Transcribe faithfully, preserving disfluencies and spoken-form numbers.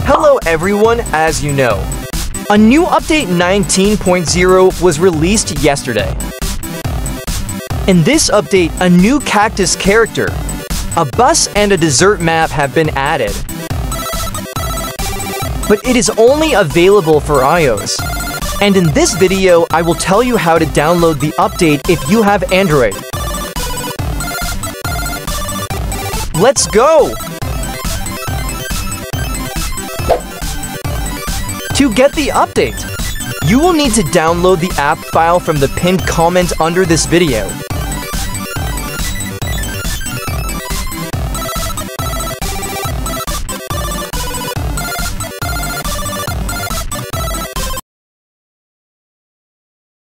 Hello everyone, as you know, a new update nineteen point zero was released yesterday. In this update, a new cactus character, a bus and a desert map have been added. But it is only available for iOS. And in this video, I will tell you how to download the update if you have Android. Let's go! To get the update, you will need to download the app file from the pinned comment under this video.